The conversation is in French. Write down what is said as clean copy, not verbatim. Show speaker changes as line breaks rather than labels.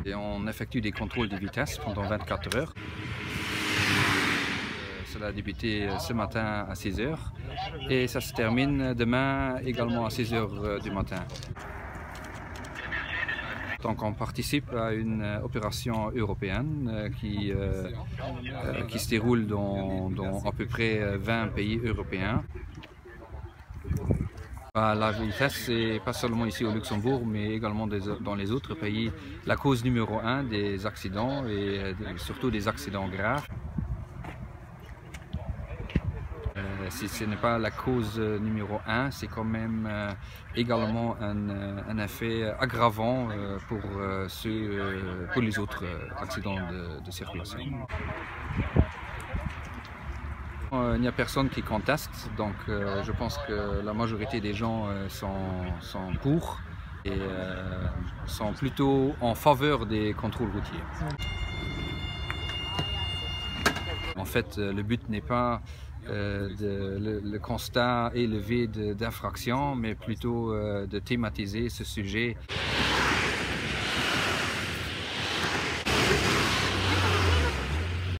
Et on effectue des contrôles de vitesse pendant 24 heures. Cela a débuté ce matin à 6 heures et ça se termine demain également à 6 heures du matin. Donc on participe à une opération européenne qui se déroule dans à peu près 20 pays européens. La vitesse, c'est pas seulement ici au Luxembourg, mais également dans les autres pays, la cause numéro 1 des accidents et surtout des accidents graves. Si ce n'est pas la cause numéro 1, c'est quand même également un effet aggravant pour les autres accidents de circulation. Il n'y a personne qui conteste, donc je pense que la majorité des gens sont pour et sont plutôt en faveur des contrôles routiers. En fait, le but n'est pas le constat élevé d'infraction, mais plutôt de thématiser ce sujet.